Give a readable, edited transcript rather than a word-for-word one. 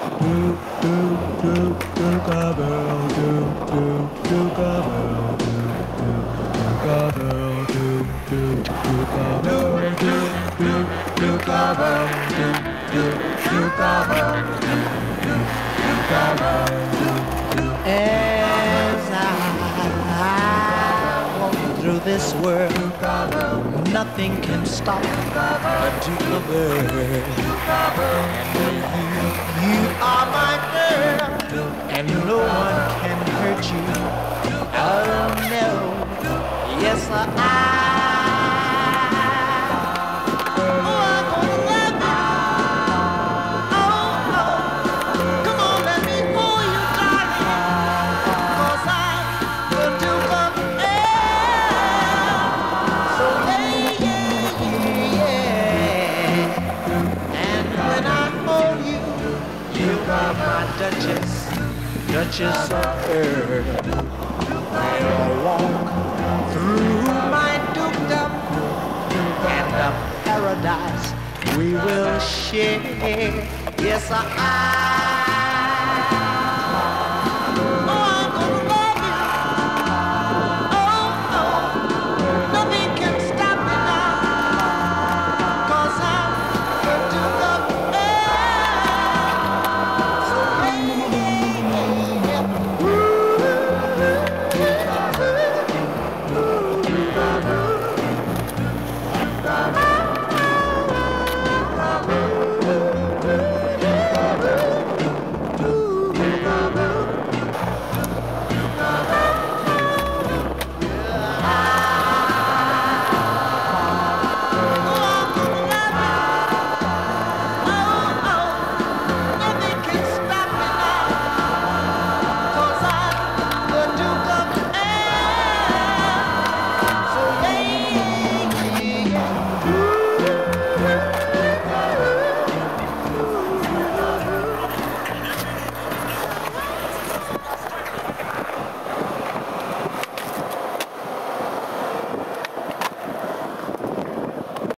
As I walk through this world, nothing can stop a tinkerbell. You are my girl, and no one can hurt you. Oh no, yes I. Duchess of Earth, I'll walk through my dukedom and a paradise we will share. Yes, I